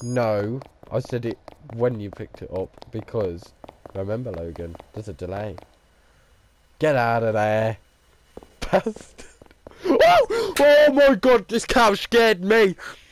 No, I said it when you picked it up because remember, Logan, there's a delay. Get out of there, bastard! Oh, oh my God, this cow scared me.